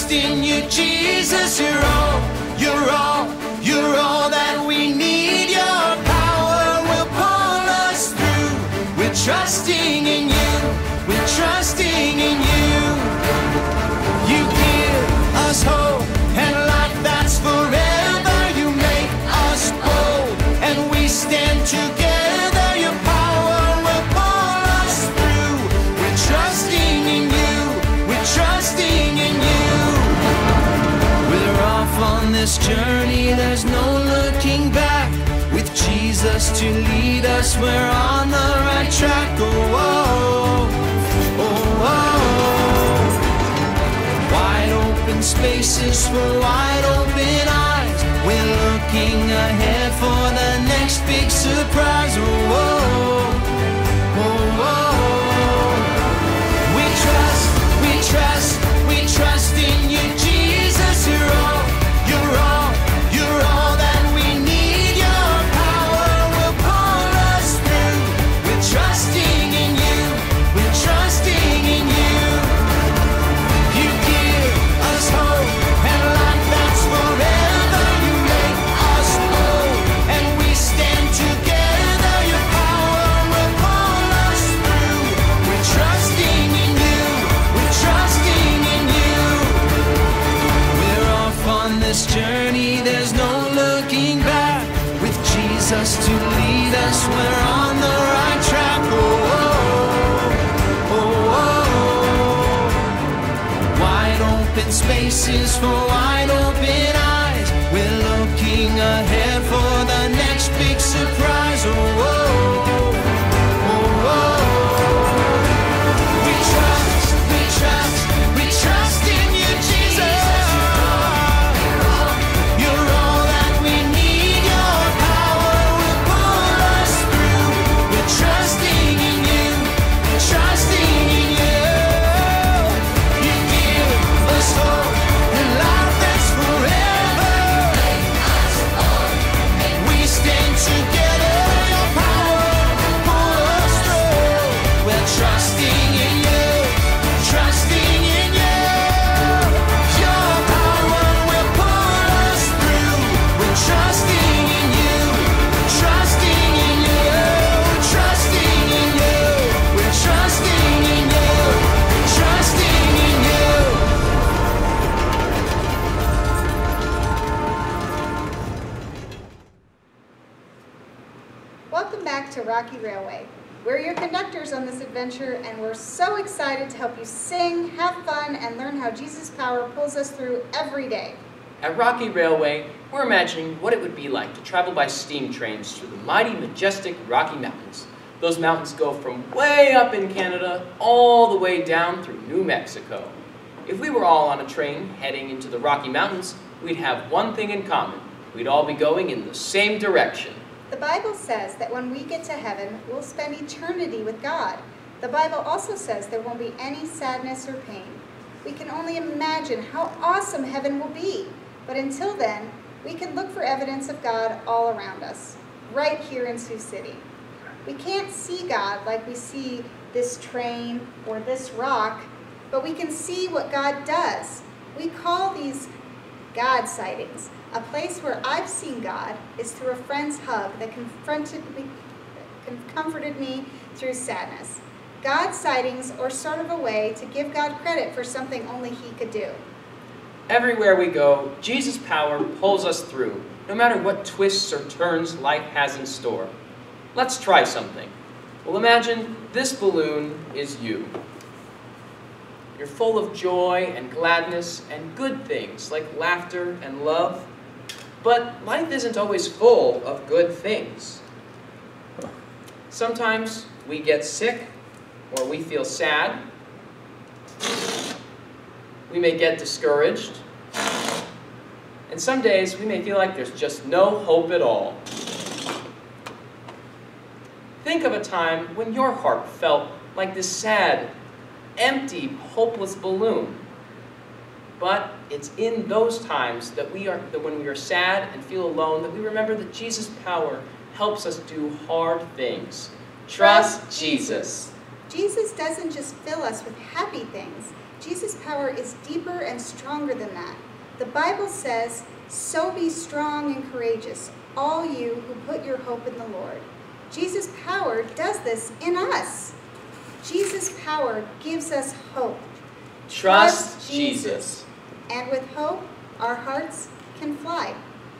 trust in you, Jesus. You're all that we need. Your power will pull us through. We're trusting in you. We're trusting in you. You give us hope and life that's forever. You make us bold and we stand together. Your power will pull us through. We're trusting in you. We're trusting in you. We're off on this journey. There's no looking back. With Jesus to lead us, we're on the right track. Oh, oh, oh, oh. Wide open spaces for wide open eyes. We're looking ahead for the next big surprise. Oh, oh, oh, oh. We trust in you, Jesus. You're all that we need. Your power will pull us through. We're trusting in you. We're trusting in you. You give us hope and life that's forever. You make us bold and we stand together. Your power will pull us through. We're trusting in you. We're trusting in you. We're off on this journey. There's no looking back. With Jesus to lead us, we're on the right track. Oh, oh, oh, oh. Wide open spaces for wide open eyes. We're looking ahead for the next big surprise. Oh, oh, oh, oh. We trust in you, Jesus. You're all that we need. Your power will pull us through. We're trusting in you. We're trusting in you. You give us hope and life that's forever. We stand together. Your power will pull us through. We're trusting in you. Trusting in you. Your power will pull us through. We're trusting in you. Trusting in you. Trusting in you. We're trusting in you. Trusting in you. Welcome back to Rocky Railway. We're your conductors on this adventure, and we're so excited to help you sing, have fun, and learn how Jesus' power pulls us through every day. At Rocky Railway, we're imagining what it would be like to travel by steam trains through the mighty, majestic Rocky Mountains. Those mountains go from way up in Canada all the way down through New Mexico. If we were all on a train heading into the Rocky Mountains, we'd have one thing in common. We'd all be going in the same direction. The Bible says that when we get to heaven, we'll spend eternity with God. The Bible also says there won't be any sadness or pain. We can only imagine how awesome heaven will be. But until then, we can look for evidence of God all around us, right here in Sioux City. We can't see God like we see this train or this rock, but we can see what God does. We call these God sightings. A place where I've seen God is through a friend's hug that comforted me through sadness. God sightings are sort of a way to give God credit for something only He could do. Everywhere we go, Jesus' power pulls us through, no matter what twists or turns life has in store. Let's try something. Well, imagine this balloon is you. You're full of joy and gladness and good things like laughter and love. But life isn't always full of good things. Sometimes we get sick or we feel sad. We may get discouraged. And some days we may feel like there's just no hope at all. Think of a time when your heart felt like this sad, empty, hopeless balloon. But it's in those times that when we are sad and feel alone, that we remember that Jesus' power helps us do hard things. Trust Jesus. Jesus doesn't just fill us with happy things. Jesus' power is deeper and stronger than that. The Bible says, "So be strong and courageous, all you who put your hope in the Lord." Jesus' power does this in us. Jesus' power gives us hope. Trust Jesus. And with hope, our hearts can fly.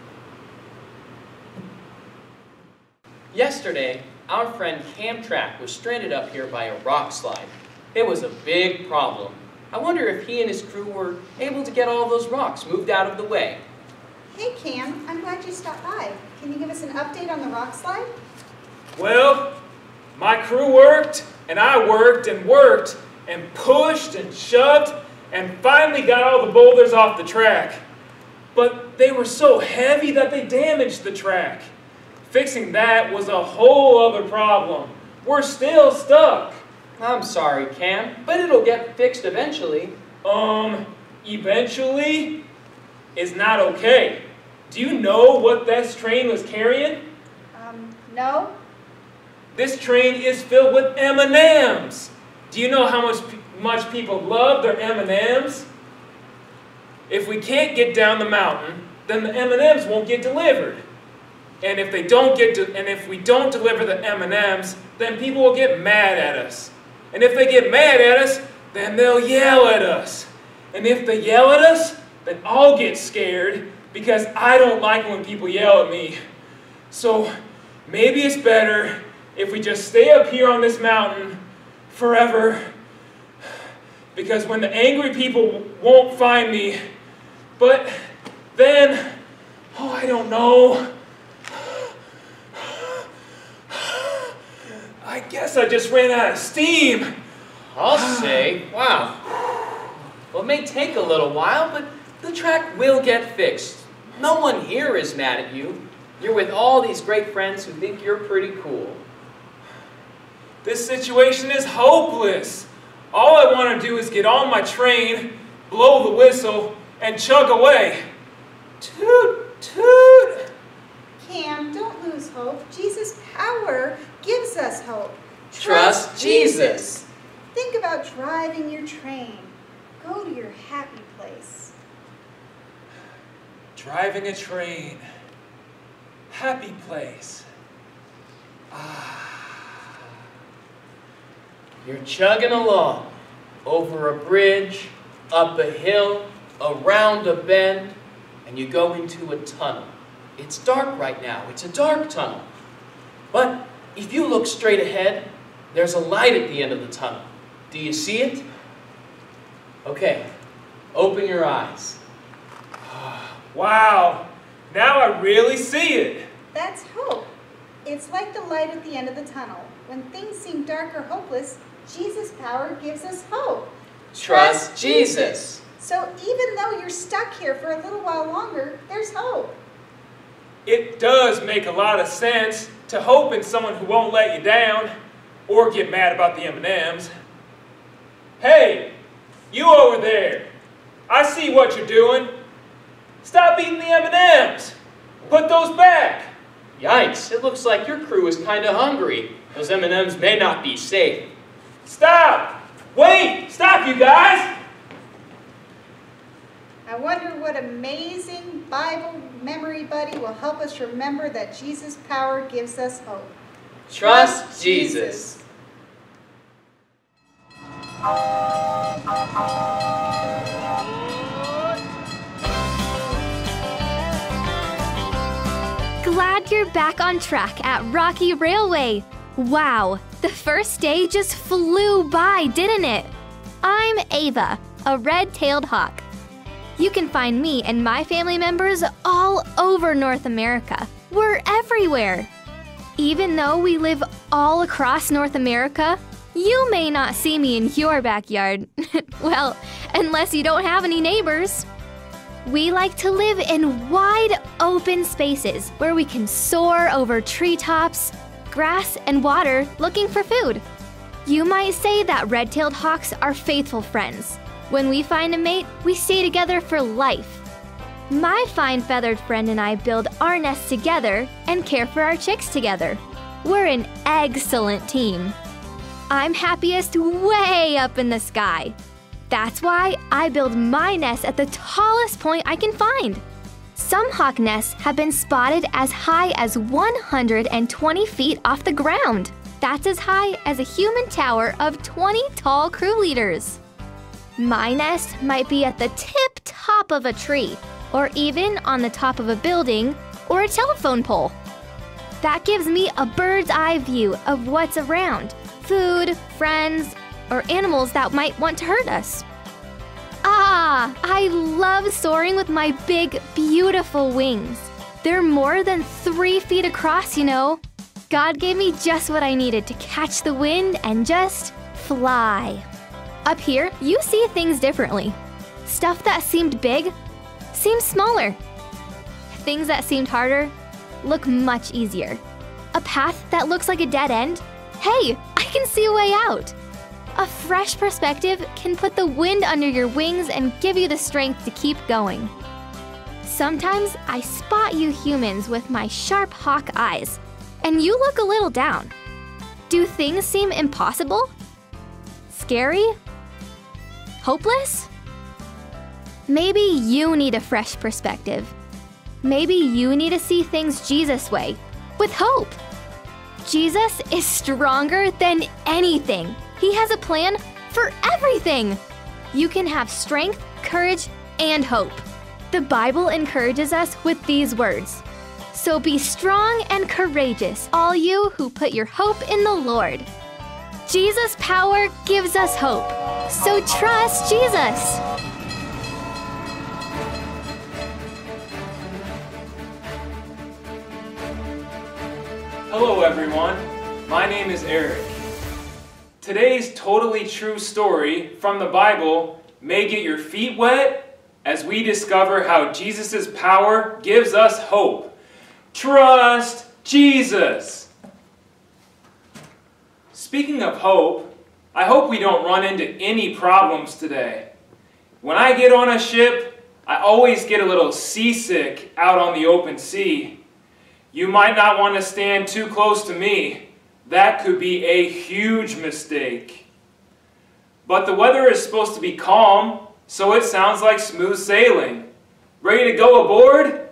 Yesterday, our friend Cam Track was stranded up here by a rock slide. It was a big problem. I wonder if he and his crew were able to get all those rocks moved out of the way. Hey Cam, I'm glad you stopped by. Can you give us an update on the rock slide? Well, my crew worked, and I worked and pushed and shoved, and finally got all the boulders off the track. But they were so heavy that they damaged the track. Fixing that was a whole other problem. We're still stuck. I'm sorry, Cam, but it'll get fixed eventually. Eventually is not okay. Do you know what this train was carrying? No. This train is filled with M&Ms. Do you know how much people love their M&Ms? If we can't get down the mountain, then the M&Ms won't get delivered. And if we don't deliver the M&Ms, then people will get mad at us. And if they get mad at us, then they'll yell at us. And if they yell at us, then I'll get scared because I don't like when people yell at me. So maybe it's better if we just stay up here on this mountain forever, because when the angry people won't find me, but then, I don't know. I guess I just ran out of steam. I'll say, wow. Well, it may take a little while, but the track will get fixed. No one here is mad at you. You're with all these great friends who think you're pretty cool. This situation is hopeless. All I want to do is get on my train, blow the whistle, and chug away. Toot, toot. Cam, don't lose hope. Jesus' power gives us hope. Trust Jesus. Think about driving your train. Go to your happy place. Driving a train. Happy place. You're chugging along, over a bridge, up a hill, around a bend, and you go into a tunnel. It's dark right now. It's a dark tunnel. But if you look straight ahead, there's a light at the end of the tunnel. Do you see it? Okay, open your eyes. Wow, now I really see it. That's hope. It's like the light at the end of the tunnel. When things seem dark or hopeless, Jesus' power gives us hope. Trust Jesus. So even though you're stuck here for a little while longer, there's hope. It does make a lot of sense to hope in someone who won't let you down or get mad about the M&Ms. Hey, you over there. I see what you're doing. Stop eating the M&Ms. Put those back. Yikes, it looks like your crew is kind of hungry. Those M&Ms may not be safe. Stop! Wait! Stop, you guys! I wonder what amazing Bible memory buddy will help us remember that Jesus' power gives us hope. Trust Jesus. Glad you're back on track at Rocky Railway. Wow, the first day just flew by, didn't it? I'm Ava, a red-tailed hawk. You can find me and my family members all over North America. We're everywhere. Even though we live all across North America, you may not see me in your backyard. Well, unless you don't have any neighbors. We like to live in wide open spaces where we can soar over treetops, grass, and water looking for food. You might say that red-tailed hawks are faithful friends. When we find a mate, we stay together for life. My fine feathered friend and I build our nest together and care for our chicks together. We're an excellent team. I'm happiest way up in the sky. That's why I build my nest at the tallest point I can find. Some hawk nests have been spotted as high as 120 feet off the ground. That's as high as a human tower of 20 tall crew leaders. My nest might be at the tip top of a tree, or even on the top of a building or a telephone pole. That gives me a bird's eye view of what's around: food, friends, or animals that might want to hurt us. Ah, I love soaring with my big, beautiful wings. They're more than 3 feet across, you know. God gave me just what I needed to catch the wind and just fly. Up here, you see things differently. Stuff that seemed big seems smaller. Things that seemed harder look much easier. A path that looks like a dead end? Hey, I can see a way out. A fresh perspective can put the wind under your wings and give you the strength to keep going. Sometimes I spot you humans with my sharp hawk eyes, and you look a little down. Do things seem impossible? Scary? Hopeless? Maybe you need a fresh perspective. Maybe you need to see things Jesus' way, with hope. Jesus is stronger than anything. He has a plan for everything. You can have strength, courage, and hope. The Bible encourages us with these words. So be strong and courageous, all you who put your hope in the Lord. Jesus' power gives us hope. So trust Jesus. Hello everyone, my name is Eric. Today's totally true story from the Bible may get your feet wet as we discover how Jesus' power gives us hope. Trust Jesus! Speaking of hope, I hope we don't run into any problems today. When I get on a ship, I always get a little seasick out on the open sea. You might not want to stand too close to me. That could be a huge mistake. But the weather is supposed to be calm, so it sounds like smooth sailing. Ready to go aboard?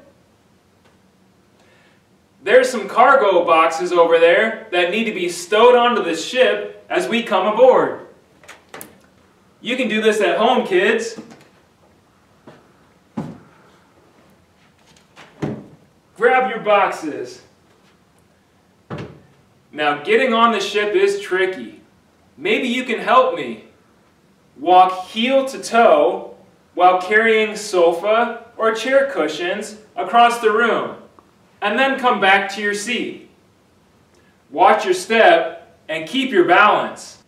There's some cargo boxes over there that need to be stowed onto the ship as we come aboard. You can do this at home, kids. Grab your boxes. Now, getting on the ship is tricky. Maybe you can help me. Walk heel to toe while carrying sofa or chair cushions across the room, and then come back to your seat. Watch your step and keep your balance.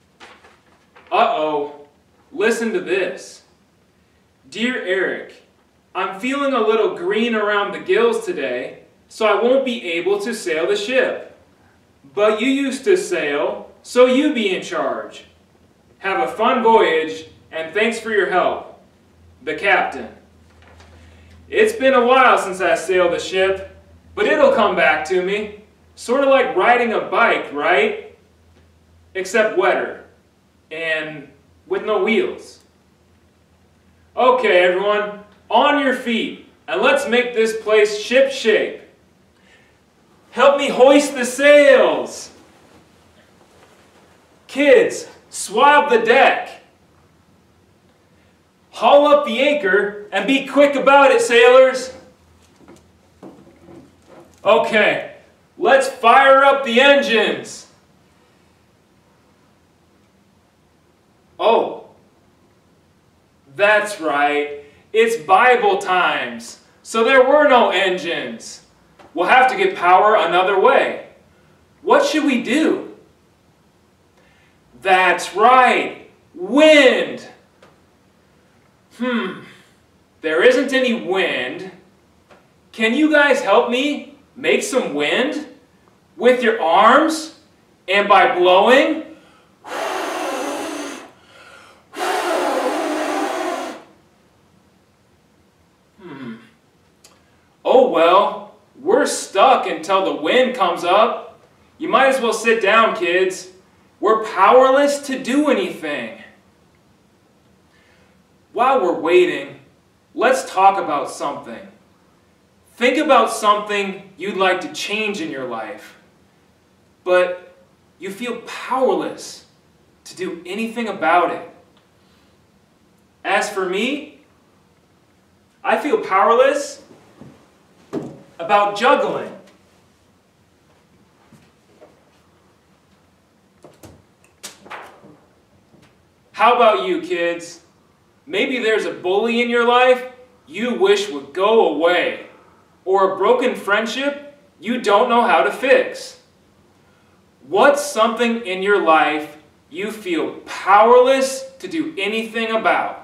Uh-oh, listen to this. Dear Eric, I'm feeling a little green around the gills today, so I won't be able to sail the ship. But you used to sail, so you be in charge. Have a fun voyage, and thanks for your help. The Captain. It's been a while since I sailed the ship, but it'll come back to me. Sort of like riding a bike, right? Except wetter, and with no wheels. Okay, everyone. On your feet, and let's make this place ship shape. Help me hoist the sails. Kids, swab the deck. Haul up the anchor and be quick about it, sailors. Okay, let's fire up the engines. Oh, that's right. It's Bible times, so there were no engines. We'll have to get power another way. What should we do? That's right, wind. There isn't any wind. Can you guys help me make some wind? With your arms and by blowing? Oh well, we're stuck until the wind comes up. You might as well sit down, kids. We're powerless to do anything. while we're waiting, let's talk about something. Think about something you'd like to change in your life, but you feel powerless to do anything about it. As for me, I feel powerless about juggling. How about you, kids? Maybe there's a bully in your life you wish would go away, or a broken friendship you don't know how to fix. What's something in your life you feel powerless to do anything about?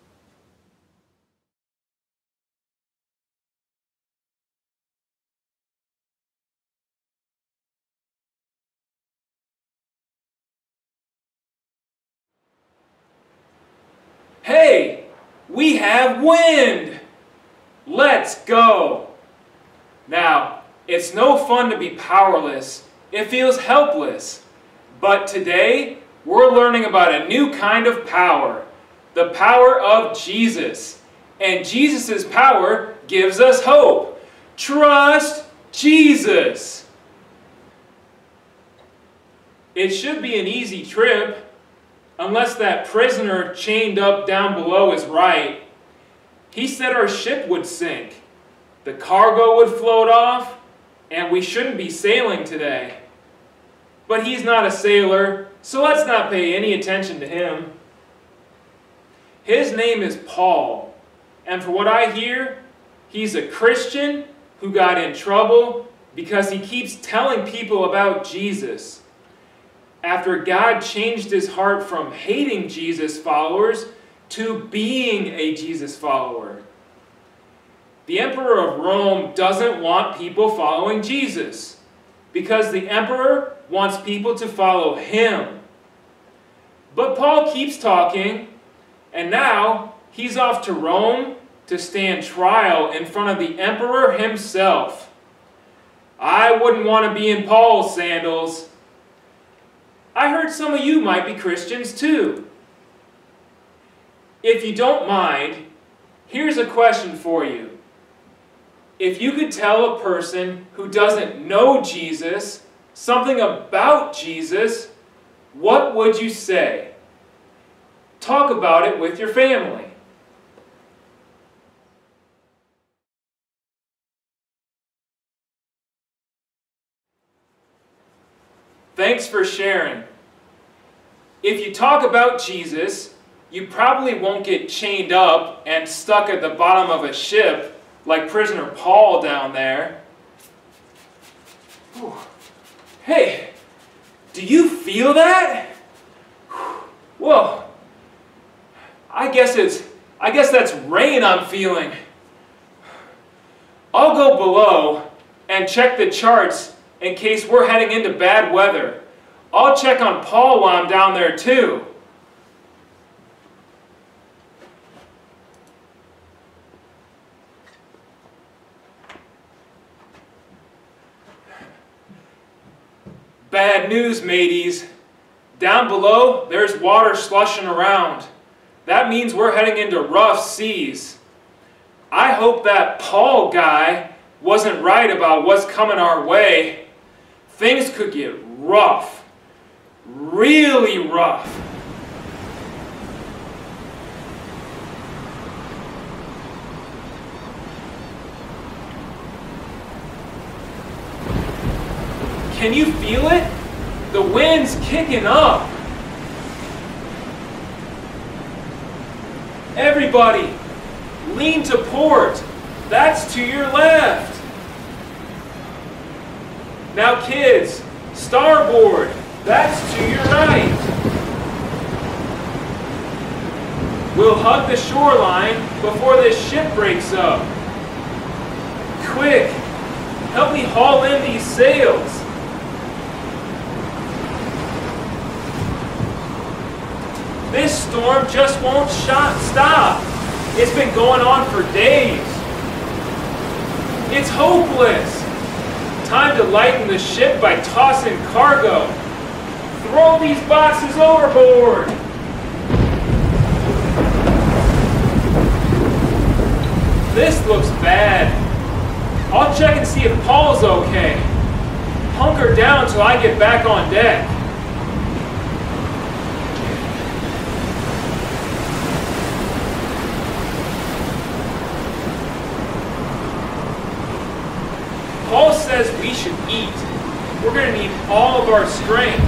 Hey, we have wind! Let's go! Now, it's no fun to be powerless. It feels helpless. But today, we're learning about a new kind of power. The power of Jesus. And Jesus' power gives us hope. Trust Jesus! It should be an easy trip. Unless that prisoner chained up down below is right. He said our ship would sink, the cargo would float off, and we shouldn't be sailing today. But he's not a sailor, so let's not pay any attention to him. His name is Paul, and for what I hear, he's a Christian who got in trouble because he keeps telling people about Jesus. After God changed his heart from hating Jesus followers to being a Jesus follower. The Emperor of Rome doesn't want people following Jesus because the Emperor wants people to follow him. But Paul keeps talking, and now he's off to Rome to stand trial in front of the Emperor himself. I wouldn't want to be in Paul's sandals. I heard some of you might be Christians too. If you don't mind, here's a question for you. If you could tell a person who doesn't know Jesus something about Jesus, what would you say? Talk about it with your family. Thanks for sharing. If you talk about Jesus, you probably won't get chained up and stuck at the bottom of a ship like prisoner Paul down there. Whew. Hey, do you feel that? Whoa. I guess that's rain I'm feeling. I'll go below and check the charts in case we're heading into bad weather. I'll check on Paul while I'm down there too. Bad news, mateys. Down below, there's water slushing around. That means we're heading into rough seas. I hope that Paul guy wasn't right about what's coming our way. Things could get rough. Really rough. Can you feel it? The wind's kicking up. Everybody, lean to port. That's to your left. Now kids, starboard. That's to your right. We'll hug the shoreline before this ship breaks up. Quick, help me haul in these sails. This storm just won't stop. It's been going on for days. It's hopeless. Time to lighten the ship by tossing cargo. Throw these boxes overboard. This looks bad. I'll check and see if Paul's okay. Hunker down till I get back on deck. Paul says we should eat. We're going to need all of our strength.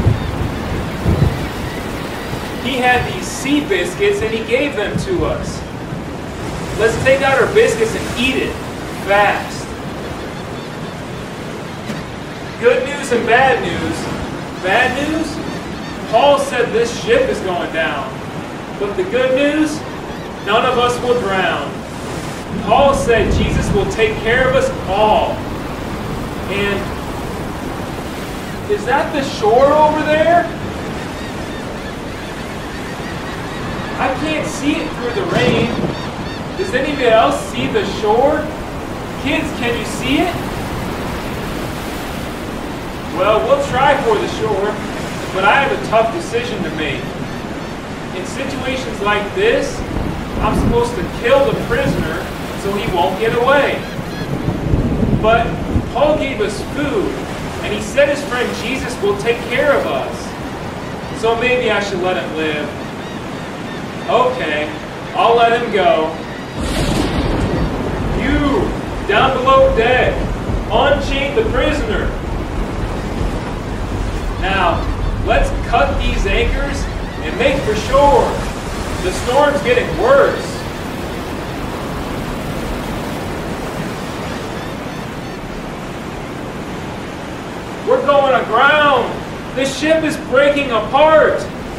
He had these sea biscuits and he gave them to us. Let's take out our biscuits and eat it fast. Good news and bad news. Bad news? Paul said this ship is going down. But the good news? None of us will drown. Paul said Jesus will take care of us all. And is that the shore over there? I can't see it through the rain. Does anybody else see the shore? Kids, can you see it? Well, we'll try for the shore, but I have a tough decision to make. In situations like this, I'm supposed to kill the prisoner so he won't get away. But Paul gave us food, and he said his friend Jesus will take care of us. So maybe I should let him live. Okay, I'll let him go. You, down below deck, unchain the prisoner. Now, let's cut these anchors and make for shore. The storm's getting worse. We're going aground. The ship is breaking apart.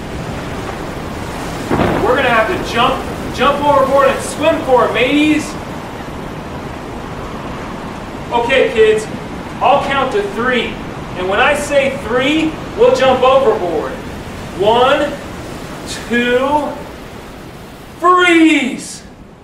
We're gonna have to jump overboard and swim for it, mateys. Okay, kids, I'll count to 3. And when I say 3, we'll jump overboard. 1, 2, freeze!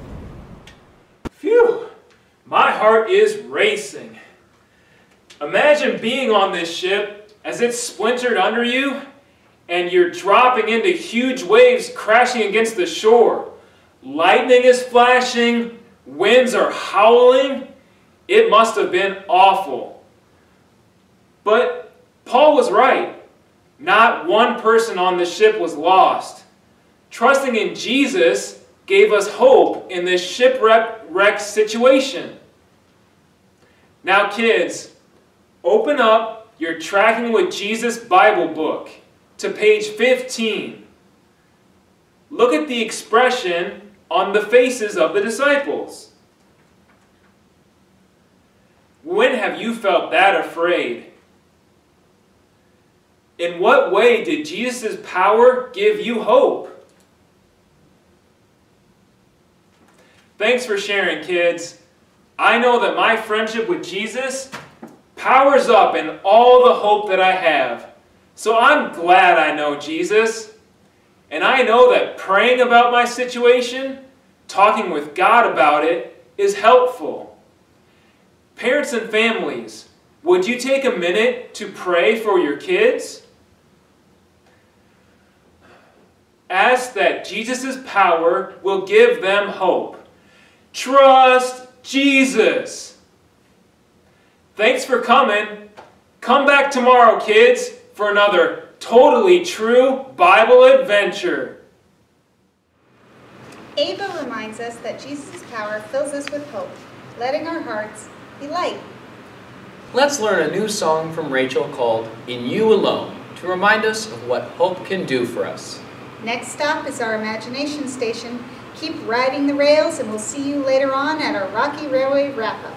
Phew, my heart is racing. Imagine being on this ship as it's splintered under you and you're dropping into huge waves crashing against the shore. Lightning is flashing, winds are howling. It must have been awful. But Paul was right. Not one person on the ship was lost. Trusting in Jesus gave us hope in this shipwreck situation. Now kids, open up your Tracking with Jesus Bible book to page 15. Look at the expression on the faces of the disciples. When have you felt that afraid? In what way did Jesus' power give you hope? Thanks for sharing, kids. I know that my friendship with Jesus powers up in all the hope that I have. So I'm glad I know Jesus. And I know that praying about my situation, talking with God about it, is helpful. Parents and families, would you take a minute to pray for your kids? Ask that Jesus' power will give them hope. Trust Jesus. Thanks for coming. Come back tomorrow, kids, for another totally true Bible adventure. Ava reminds us that Jesus' power fills us with hope, letting our hearts be light. Let's learn a new song from Rachel called In You Alone to remind us of what hope can do for us. Next stop is our imagination station. Keep riding the rails and we'll see you later on at our Rocky Railway wrap-up.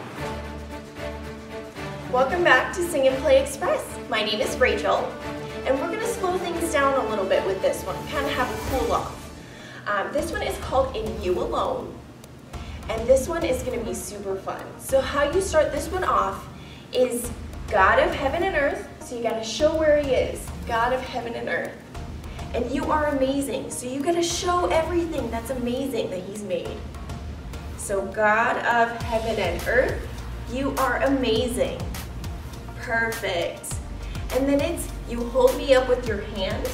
Welcome back to Sing and Play Express. My name is Rachel, and we're going to slow things down a little bit with this one, kind of have a cool off. This one is called In You Alone, and this one is going to be super fun. So how you start this one off is God of heaven and earth, so you got to show where he is, God of heaven and earth. And you are amazing, so you got to show everything that's amazing that he's made. So God of heaven and earth, you are amazing. Perfect. And then it's, you hold me up with your hand.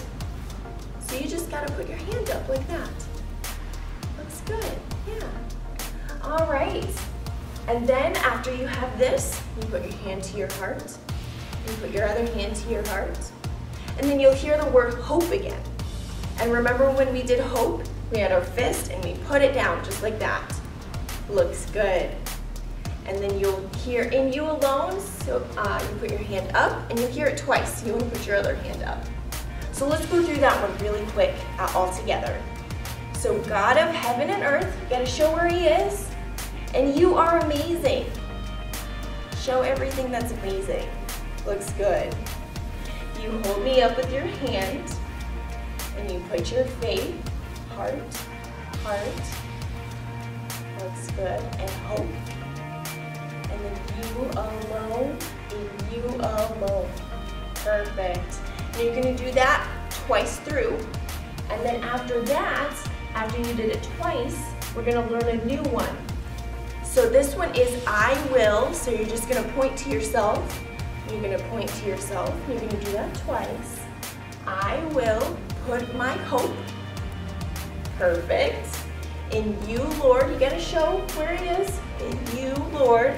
So you just gotta put your hand up like that. Looks good, yeah. All right. And then after you have this, you put your hand to your heart. You put your other hand to your heart. And then you'll hear the word hope again. And remember when we did hope? We had our fist and we put it down just like that. Looks good. And then you'll hear in you alone, so you put your hand up and you'll hear it twice. You want to put your other hand up. So let's go through that one really quick all together. So God of heaven and earth, you gotta show where he is. And you are amazing. Show everything that's amazing. Looks good. You hold me up with your hand and you put your faith, heart, heart. Looks good. And hope. And then you alone, and you alone. Perfect. And you're gonna do that twice through. And then after that, after you did it twice, we're gonna learn a new one. So this one is I will, so you're just gonna point to yourself. You're gonna point to yourself, you're gonna do that twice. I will put my hope, perfect, in you, Lord. You gotta show where it is, in you, Lord.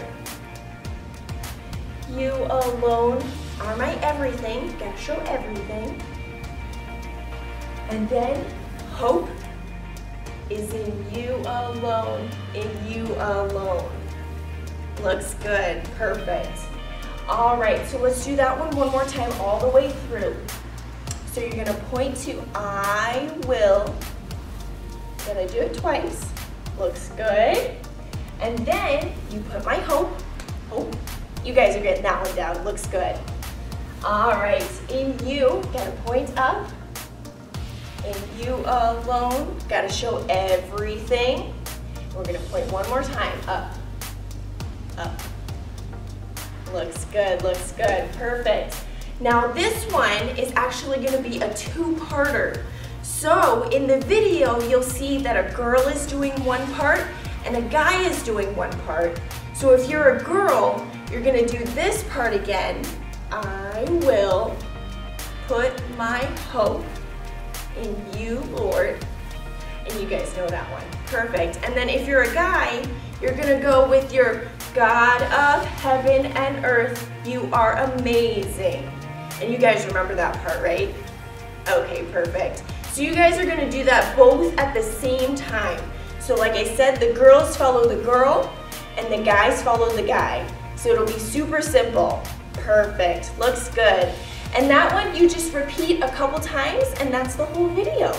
You alone are my everything, you gotta show everything. And then hope is in you alone, in you alone. Looks good, perfect. All right, so let's do that one more time all the way through. So you're gonna point to I will. Gonna do it twice. Looks good. And then you put my hope. Hope. You guys are getting that one down. Looks good. All right, in you, gotta point up. In you alone, gotta show everything. We're gonna point one more time. Up. Up. Looks good, perfect. Now this one is actually gonna be a two-parter. So in the video, you'll see that a girl is doing one part and a guy is doing one part. So if you're a girl, you're gonna do this part again. I will put my hope in you, Lord. And you guys know that one. Perfect. And then if you're a guy, you're gonna go with your God of heaven and earth, you are amazing. And you guys remember that part, right? Okay, perfect. So you guys are gonna do that both at the same time. So like I said, the girls follow the girl and the guys follow the guy. So it'll be super simple. Perfect, looks good. And that one you just repeat a couple times and that's the whole video.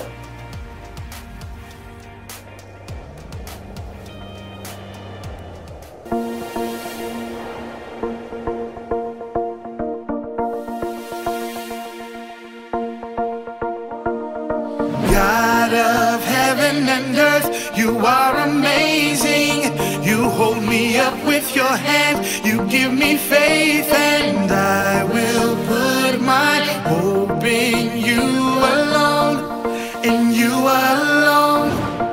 God of heaven and earth, you are amazing. You hold me up with your hand, you give me faith, and I will put my hope in you alone, in you alone.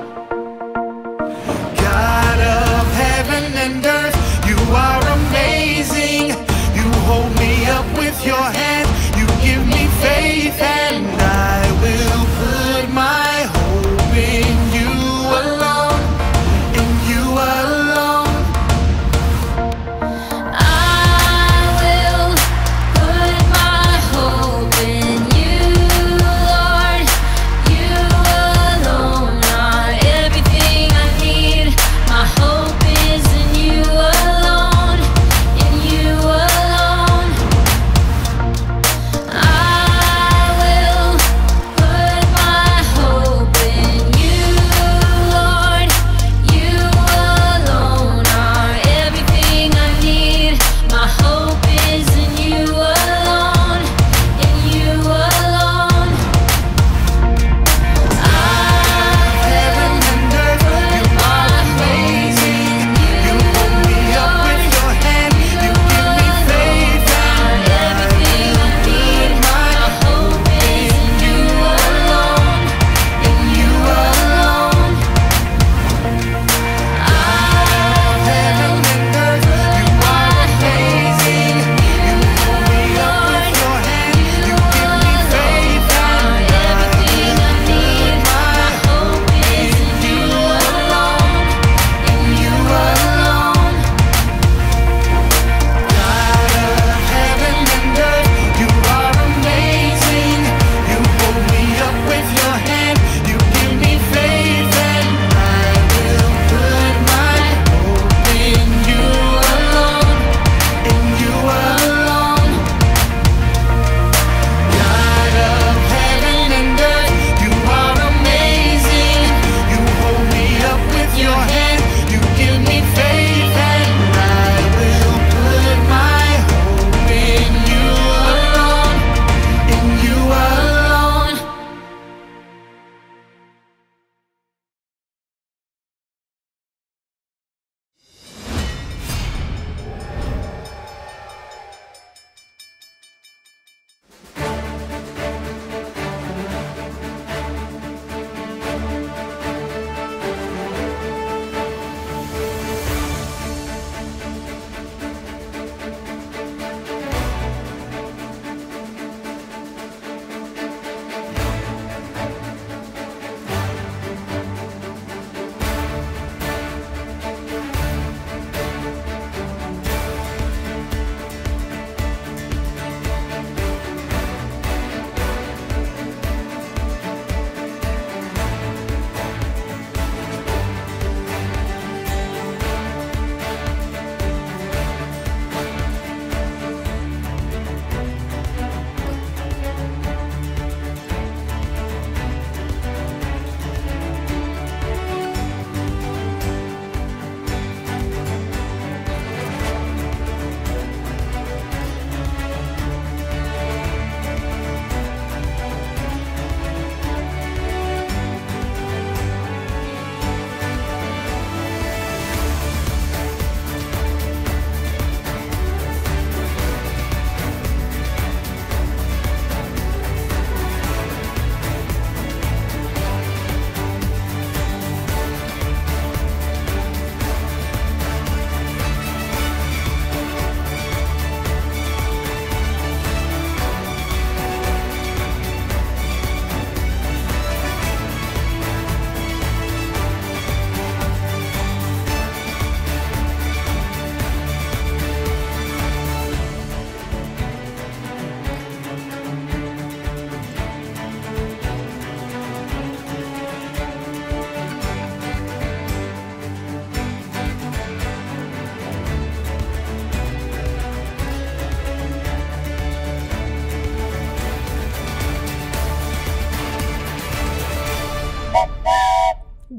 God of heaven and earth, you are amazing. You hold me up with your hand, you give me faith, and I will put my hope in you alone, in you alone. I will put my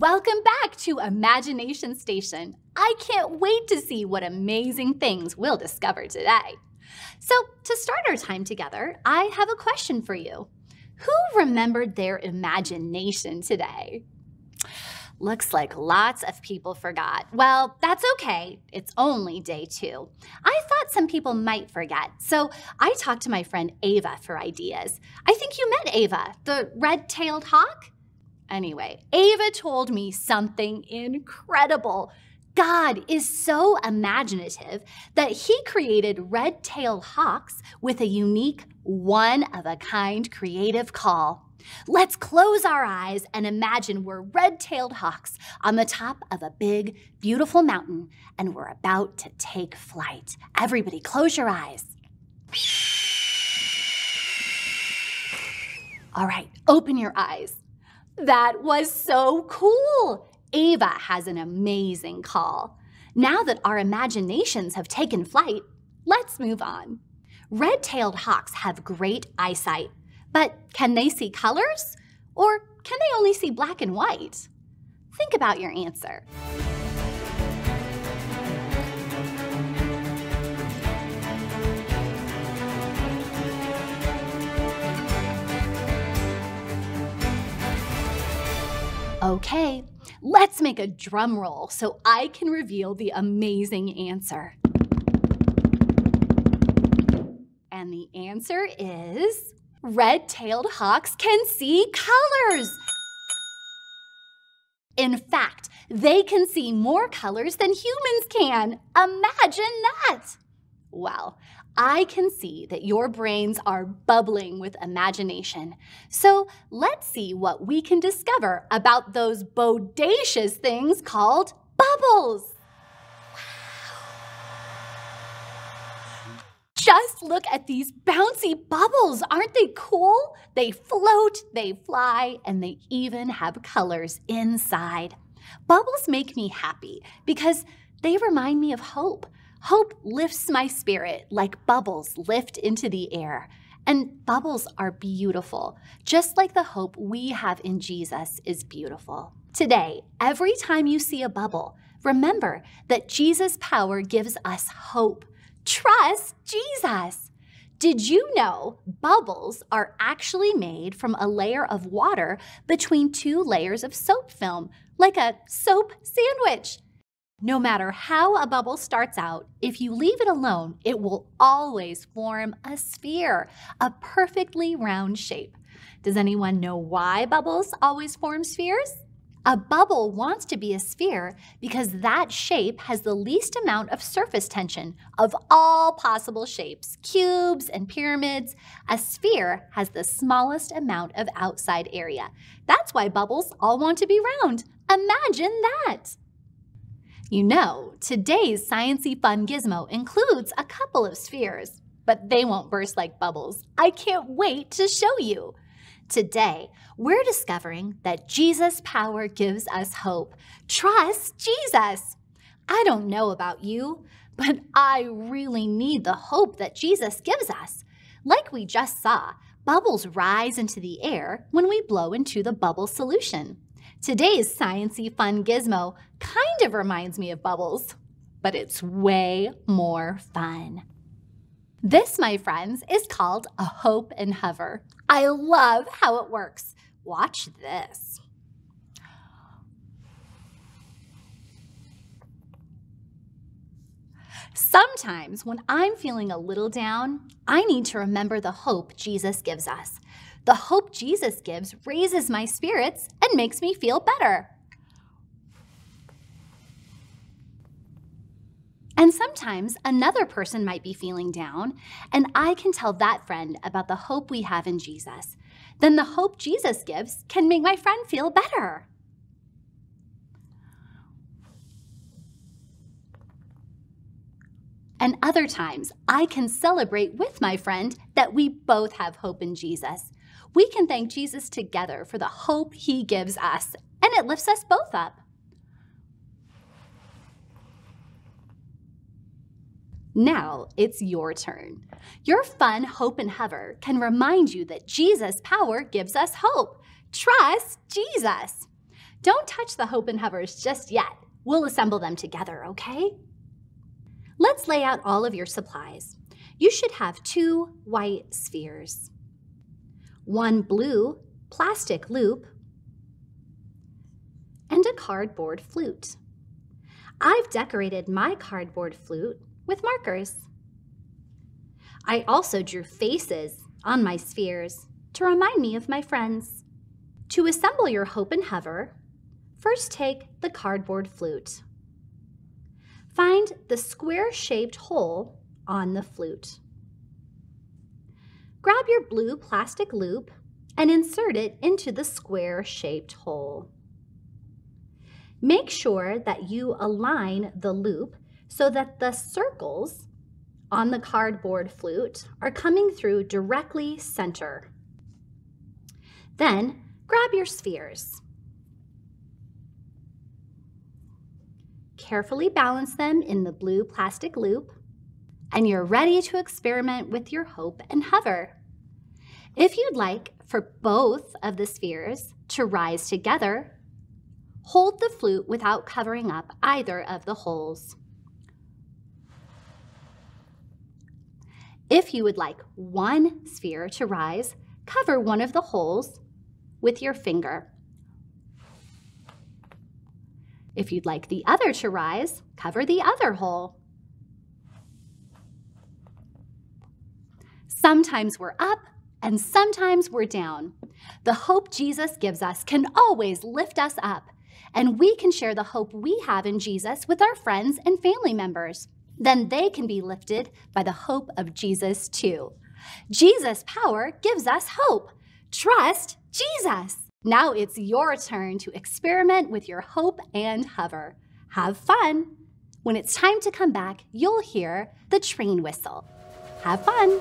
Welcome back to Imagination Station. I can't wait to see what amazing things we'll discover today. So, to start our time together, I have a question for you. Who remembered their imagination today? Looks like lots of people forgot. Well, that's okay. It's only day 2. I thought some people might forget, so I talked to my friend Ava for ideas. I think you met Ava, the red-tailed hawk? Anyway, Ava told me something incredible. God is so imaginative that he created red-tailed hawks with a unique, one-of-a-kind creative call. Let's close our eyes and imagine we're red-tailed hawks on the top of a big, beautiful mountain, and we're about to take flight. Everybody, close your eyes. All right, open your eyes. That was so cool. Ava has an amazing call. Now that our imaginations have taken flight, let's move on. Red-tailed hawks have great eyesight, but can they see colors? Or can they only see black and white? Think about your answer. Okay, let's make a drum roll so I can reveal the amazing answer. And the answer is red-tailed hawks can see colors. In fact, they can see more colors than humans can. Imagine that! Well, I can see that your brains are bubbling with imagination. So let's see what we can discover about those bodacious things called bubbles. Just look at these bouncy bubbles. Aren't they cool? They float, they fly, and they even have colors inside. Bubbles make me happy because they remind me of hope. Hope lifts my spirit like bubbles lift into the air. And bubbles are beautiful, just like the hope we have in Jesus is beautiful. Today, every time you see a bubble, remember that Jesus' power gives us hope. Trust Jesus. Did you know bubbles are actually made from a layer of water between 2 layers of soap film, like a soap sandwich? No matter how a bubble starts out, if you leave it alone, it will always form a sphere, a perfectly round shape. Does anyone know why bubbles always form spheres? A bubble wants to be a sphere because that shape has the least amount of surface tension of all possible shapes, cubes and pyramids. A sphere has the smallest amount of outside area. That's why bubbles all want to be round. Imagine that! You know, today's Science-y Fun Gizmo includes a couple of spheres, but they won't burst like bubbles. I can't wait to show you. Today, we're discovering that Jesus' power gives us hope. Trust Jesus. I don't know about you, but I really need the hope that Jesus gives us. Like we just saw, bubbles rise into the air when we blow into the bubble solution. Today's Science-y Fun Gizmo kind of reminds me of bubbles, but it's way more fun. This, my friends, is called a hope and hover. I love how it works. Watch this. Sometimes when I'm feeling a little down, I need to remember the hope Jesus gives us. The hope Jesus gives raises my spirits and makes me feel better. And sometimes another person might be feeling down, and I can tell that friend about the hope we have in Jesus. Then the hope Jesus gives can make my friend feel better. And other times, I can celebrate with my friend that we both have hope in Jesus. We can thank Jesus together for the hope he gives us, and it lifts us both up. Now it's your turn. Your fun hope and hover can remind you that Jesus' power gives us hope. Trust Jesus. Don't touch the hope and hovers just yet. We'll assemble them together, okay? Let's lay out all of your supplies. You should have 2 white spheres, 1 blue plastic loop, and a cardboard flute. I've decorated my cardboard flute with markers. I also drew faces on my spheres to remind me of my friends. To assemble your hope and hover, first take the cardboard flute. Find the square-shaped hole on the flute. Grab your blue plastic loop and insert it into the square-shaped hole. Make sure that you align the loop so that the circles on the cardboard flute are coming through directly center. Then grab your spheres. Carefully balance them in the blue plastic loop, and you're ready to experiment with your hope and hover. If you'd like for both of the spheres to rise together, hold the flute without covering up either of the holes. If you would like one sphere to rise, cover one of the holes with your finger. If you'd like the other to rise, cover the other hole. Sometimes we're up and sometimes we're down. The hope Jesus gives us can always lift us up, and we can share the hope we have in Jesus with our friends and family members. Then they can be lifted by the hope of Jesus too. Jesus' power gives us hope. Trust Jesus. Now it's your turn to experiment with your hope and hover. Have fun. When it's time to come back, you'll hear the train whistle. Have fun.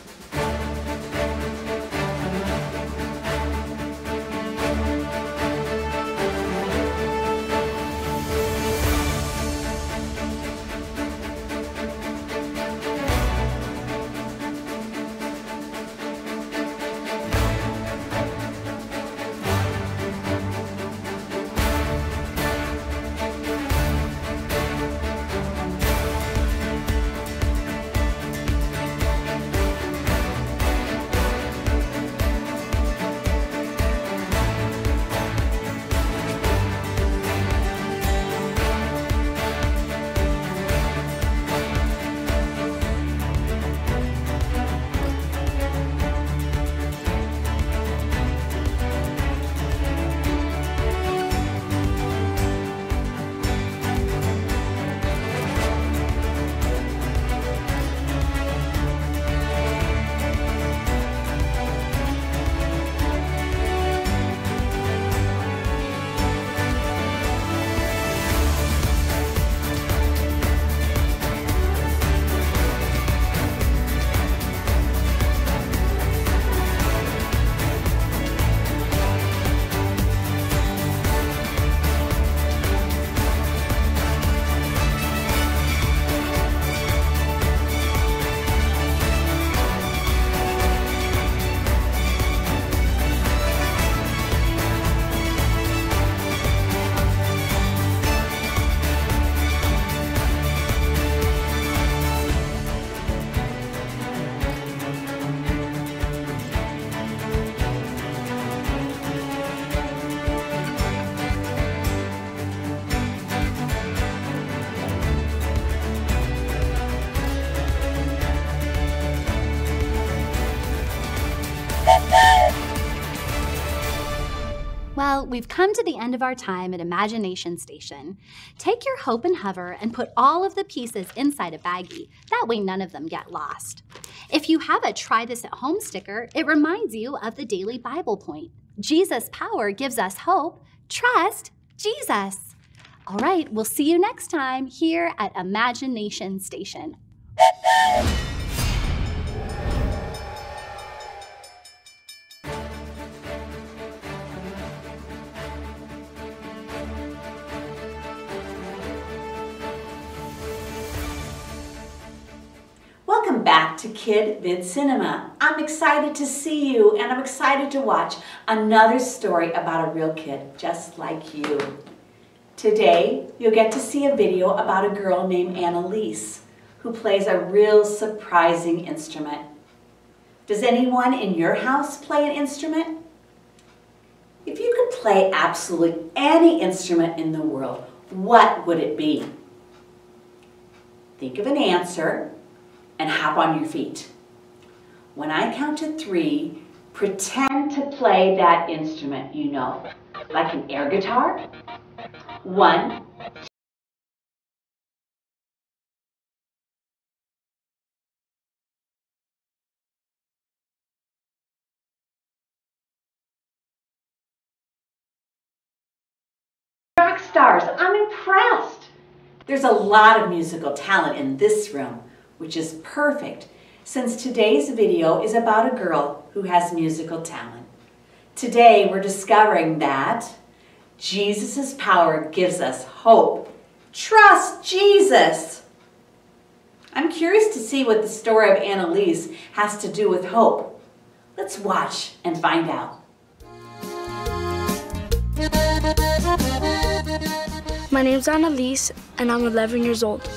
Well, we've come to the end of our time at Imagination Station. Take your hope and hover and put all of the pieces inside a baggie. That way none of them get lost. If you have a Try This at Home sticker, it reminds you of the daily Bible point. Jesus' power gives us hope. Trust Jesus. All right, we'll see you next time here at Imagination Station. Welcome back to Kid Vid Cinema. I'm I'm excited to see you, and I'm excited to watch another story about a real kid just like you. Today, you'll get to see a video about a girl named Annalise who plays a real surprising instrument. Does anyone in your house play an instrument? If you could play absolutely any instrument in the world, what would it be? Think of an answer and hop on your feet. When I count to 3, pretend to play that instrument you know, like an air guitar. 1, 2. Perfect stars, I'm impressed. There's a lot of musical talent in this room, which is perfect since today's video is about a girl who has musical talent. Today we're discovering that Jesus' power gives us hope. Trust Jesus. I'm curious to see what the story of Annalise has to do with hope. Let's watch and find out. My name's Annalise, and I'm 11 years old.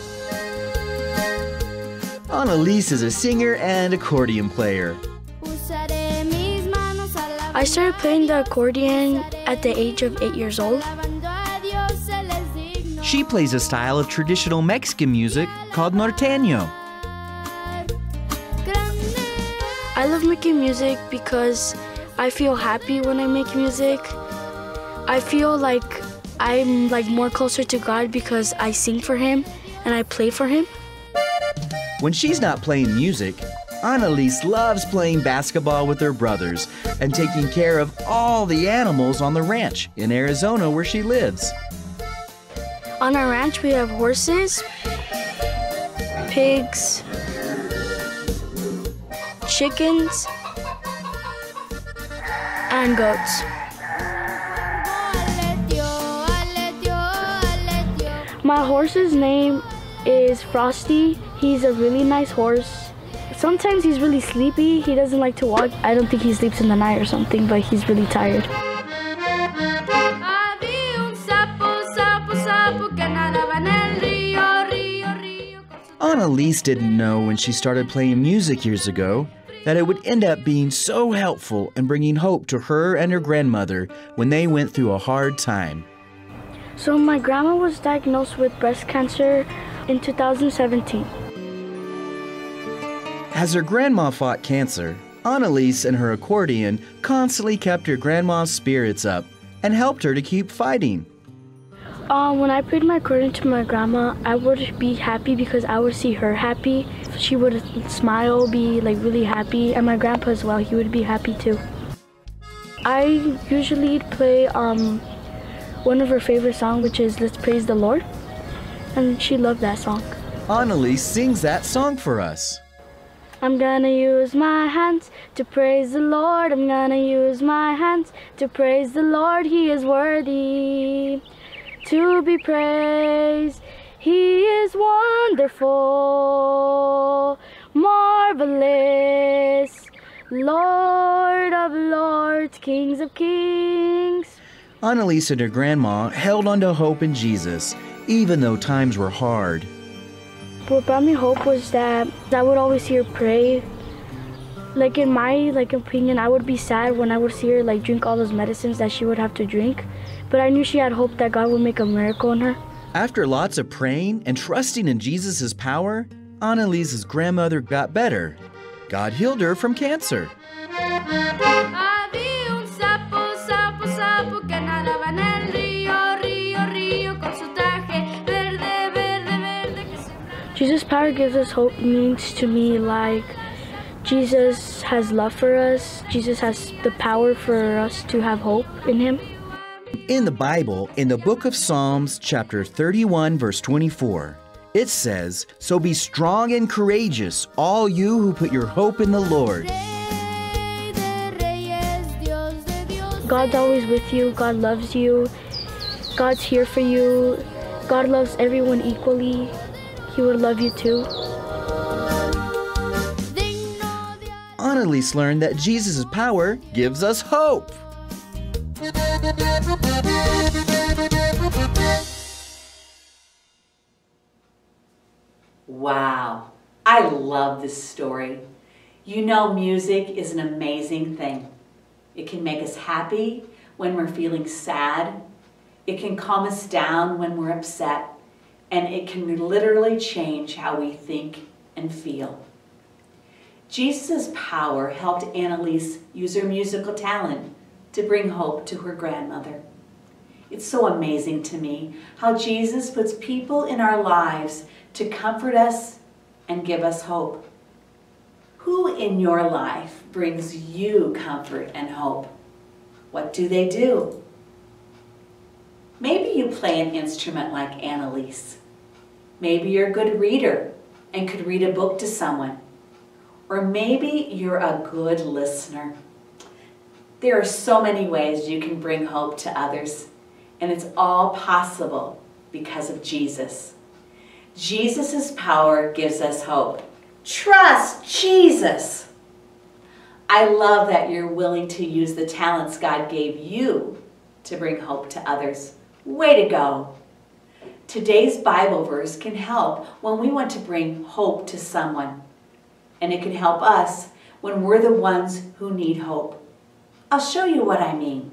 Annalise is a singer and accordion player. I started playing the accordion at the age of 8 years old. She plays a style of traditional Mexican music called norteño. I love making music because I feel happy when I make music. I feel like I'm more closer to God because I sing for Him and I play for Him. When she's not playing music, Annalise loves playing basketball with her brothers and taking care of all the animals on the ranch in Arizona where she lives. On our ranch we have horses, pigs, chickens, and goats. My horse's name is Frosty. He's a really nice horse. Sometimes he's really sleepy. He doesn't like to walk. I don't think he sleeps in the night or something, but he's really tired. Annalise didn't know when she started playing music years ago that it would end up being so helpful and bringing hope to her and her grandmother when they went through a hard time. So my grandma was diagnosed with breast cancer in 2017. As her grandma fought cancer, Annalise and her accordion constantly kept her grandma's spirits up and helped her to keep fighting. When I played my accordion to my grandma, I would be happy because I would see her happy. She would smile, be really happy, and my grandpa as well, he would be happy too. I usually play one of her favorite songs, which is Let's Praise the Lord, and she loved that song. Annalise sings that song for us. I'm gonna use my hands to praise the Lord. I'm gonna use my hands to praise the Lord. He is worthy to be praised. He is wonderful, marvelous, Lord of lords, kings of kings. Annalise and her grandma held on to hope in Jesus, even though times were hard. What brought me hope was that I would always see her pray. In my opinion, I would be sad when I would see her drink all those medicines that she would have to drink. But I knew she had hope that God would make a miracle in her. After lots of praying and trusting in Jesus' power, Annalise's grandmother got better. God healed her from cancer. Jesus' power gives us hope means to me Jesus has love for us. Jesus has the power for us to have hope in Him. In the Bible, in the book of Psalms, chapter 31, verse 24, it says, "So be strong and courageous, all you who put your hope in the Lord." God's always with you. God loves you. God's here for you. God loves everyone equally. He would love you too. Annalise learned that Jesus' power gives us hope. Wow, I love this story. You know, music is an amazing thing. It can make us happy when we're feeling sad. It can calm us down when we're upset. And it can literally change how we think and feel. Jesus' power helped Annalise use her musical talent to bring hope to her grandmother. It's so amazing to me how Jesus puts people in our lives to comfort us and give us hope. Who in your life brings you comfort and hope? What do they do? Maybe you play an instrument like Annalise. Maybe you're a good reader and could read a book to someone. Or maybe you're a good listener. There are so many ways you can bring hope to others, and it's all possible because of Jesus. Jesus' power gives us hope. Trust Jesus. I love that you're willing to use the talents God gave you to bring hope to others. Way to go. Today's Bible verse can help when we want to bring hope to someone. And it can help us when we're the ones who need hope. I'll show you what I mean.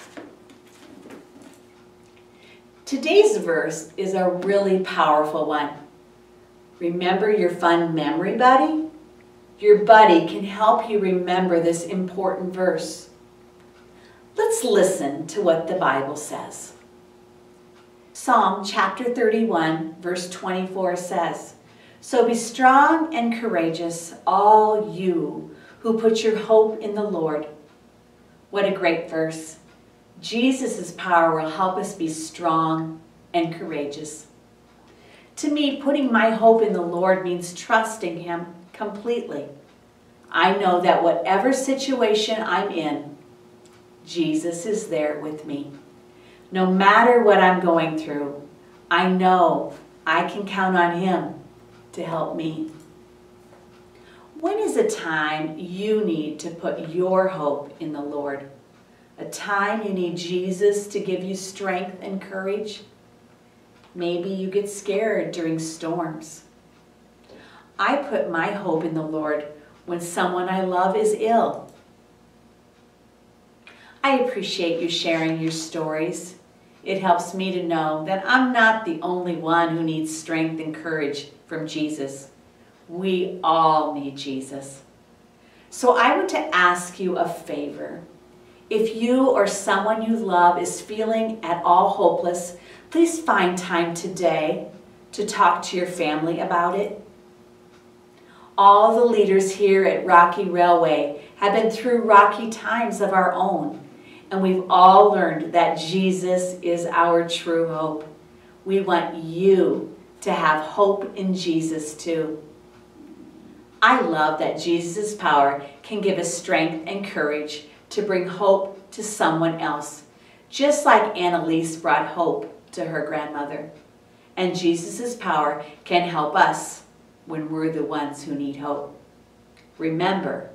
Today's verse is a really powerful one. Remember your fun memory buddy? Your buddy can help you remember this important verse. Let's listen to what the Bible says. Psalm chapter 31, verse 24 says, "So be strong and courageous, all you who put your hope in the Lord." What a great verse. Jesus' power will help us be strong and courageous. To me, putting my hope in the Lord means trusting Him completely. I know that whatever situation I'm in, Jesus is there with me. No matter what I'm going through, I know I can count on Him to help me. When is a time you need to put your hope in the Lord? A time you need Jesus to give you strength and courage? Maybe you get scared during storms. I put my hope in the Lord when someone I love is ill. I appreciate you sharing your stories. It helps me to know that I'm not the only one who needs strength and courage from Jesus. We all need Jesus. So I want to ask you a favor. If you or someone you love is feeling at all hopeless, please find time today to talk to your family about it. All the leaders here at Rocky Railway have been through rocky times of our own, and we've all learned that Jesus is our true hope. We want you to have hope in Jesus too. I love that Jesus' power can give us strength and courage to bring hope to someone else, just like Annalise brought hope to her grandmother. And Jesus' power can help us when we're the ones who need hope. Remember,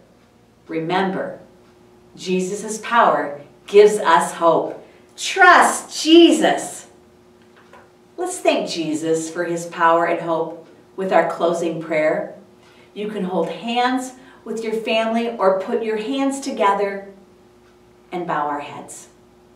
Jesus' power gives us hope. Trust Jesus. Let's thank Jesus for His power and hope with our closing prayer. You can hold hands with your family or put your hands together and bow our heads.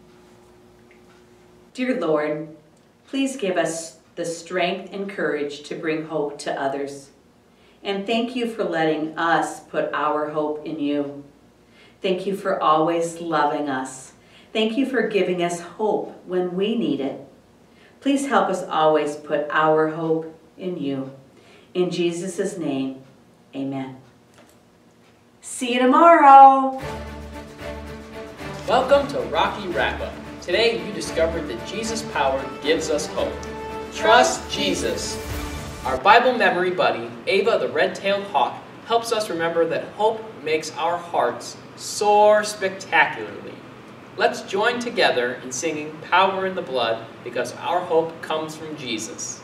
Dear Lord, please give us the strength and courage to bring hope to others. And thank you for letting us put our hope in you. Thank you for always loving us. Thank you for giving us hope when we need it. Please help us always put our hope in you. In Jesus' name, amen. See you tomorrow. Welcome to Rocky Wrap-Up. Today you discovered that Jesus' power gives us hope. Trust Jesus. Our Bible memory buddy, Ava the red-tailed hawk, helps us remember that hope makes our hearts soar spectacularly. Let's join together in singing Power in the Blood because our hope comes from Jesus.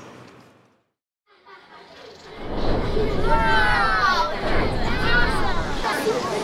Wow! That's awesome!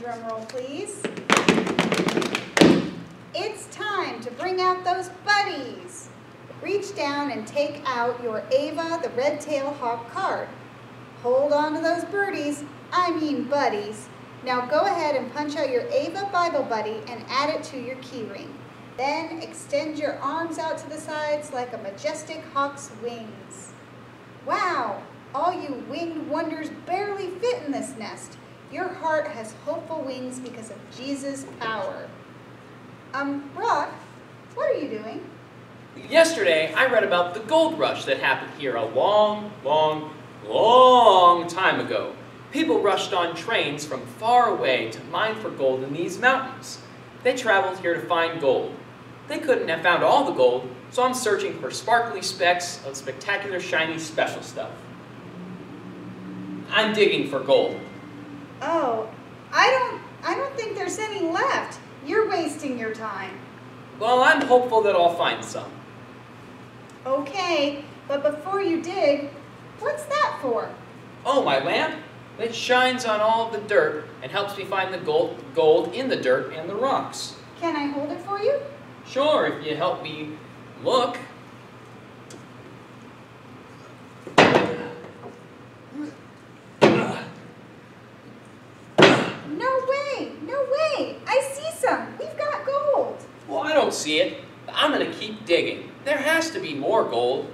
drum roll, please. It's time to bring out those buddies. Reach down and take out your Ava the Red-Tailed Hawk card. Hold on to those birdies, I mean buddies. Now go ahead and punch out your Ava Bible Buddy and add it to your key ring. Then extend your arms out to the sides like a majestic hawk's wings. Wow, all you winged wonders barely fit in this nest. Your heart has hopeful wings because of Jesus' power. Brock, what are you doing? Yesterday, I read about the gold rush that happened here a long time ago. People rushed on trains from far away to mine for gold in these mountains. They traveled here to find gold. They couldn't have found all the gold, so I'm searching for sparkly specks of spectacular, shiny, special stuff. I'm digging for gold. Oh, I don't think there's any left. You're wasting your time. Well, I'm hopeful that I'll find some. Okay, but before you dig, what's that for? Oh, my lamp? It shines on all the dirt and helps me find the gold in the dirt and the rocks. Can I hold it for you? Sure, if you help me look. No way, I see some. We've got gold. Well, I don't see it. I'm gonna keep digging. There has to be more gold.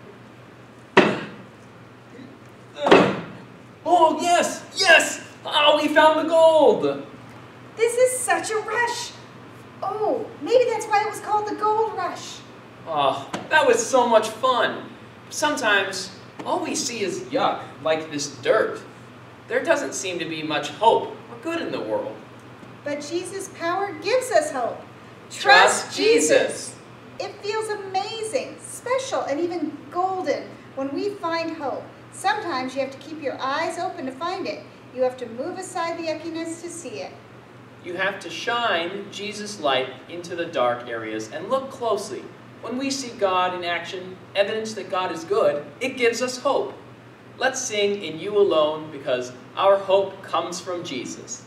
Oh, yes! Oh, we found the gold! This is such a rush. Oh, maybe that's why it was called the Gold Rush. Oh, that was so much fun. Sometimes, all we see is yuck, like this dirt. There doesn't seem to be much hope or good in the world. But Jesus' power gives us hope. Trust Jesus. It feels amazing, special, and even golden when we find hope. Sometimes you have to keep your eyes open to find it. You have to move aside the yuckiness to see it. You have to shine Jesus' light into the dark areas and look closely. When we see God in action, evidence that God is good, it gives us hope. Let's sing In You Alone because our hope comes from Jesus.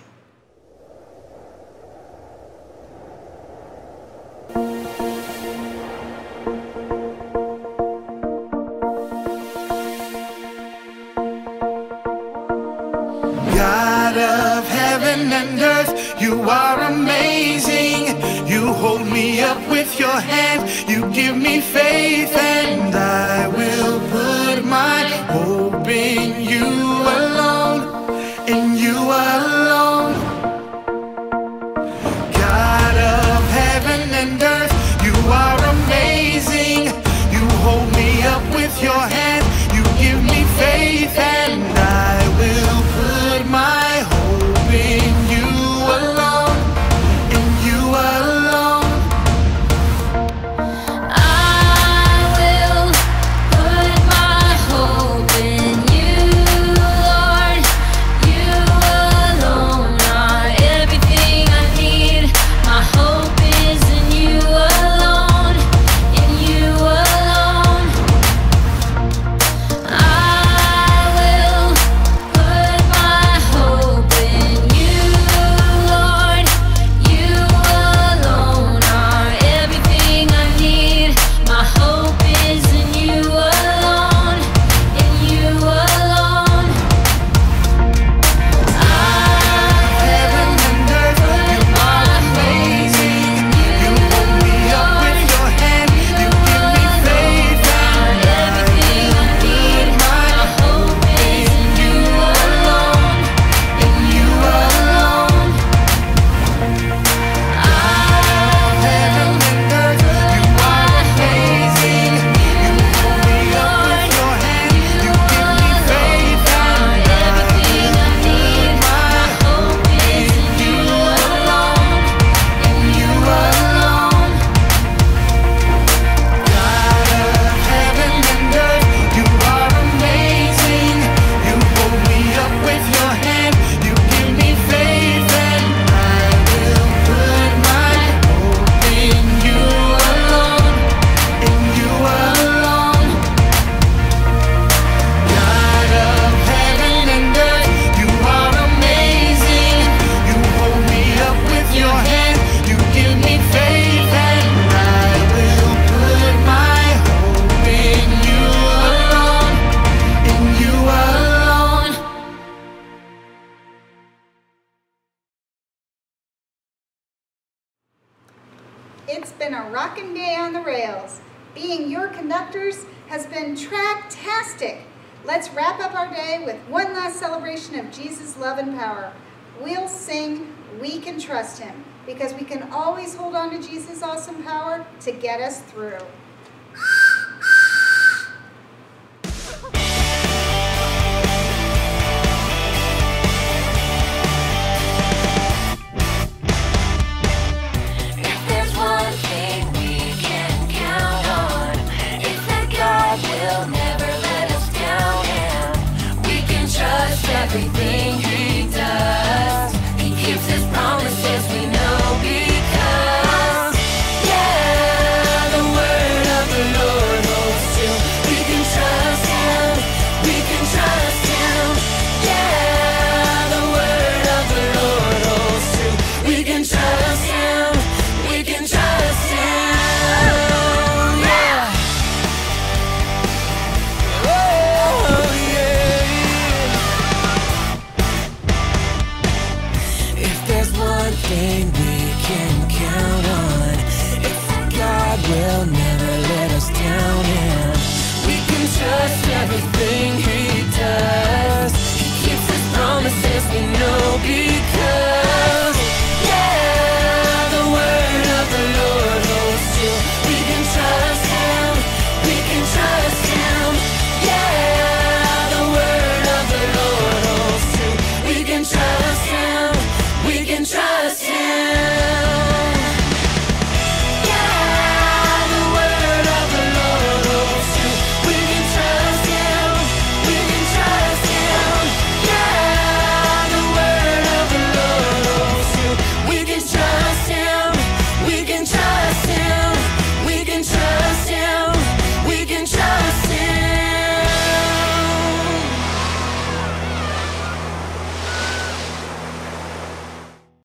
God of heaven and earth, you are amazing. You hold me up with your hand, you give me faith, and I will put my hope in you alone, in you alone. God of heaven and earth, you are amazing. You hold me up with your hand, you give me faith, and I will put my hope in you alone, in you alone. I will put my hope in you, Lord. You alone are everything I need. My hope is in you alone, in you alone. been a rockin' day on the rails. Being your conductors has been track-tastic. Let's wrap up our day with one last celebration of Jesus' love and power. We'll sing We Can Trust Him, because we can always hold on to Jesus' awesome power to get us through. If there's one thing we can count on, it's that God will never let us down, and we can trust everything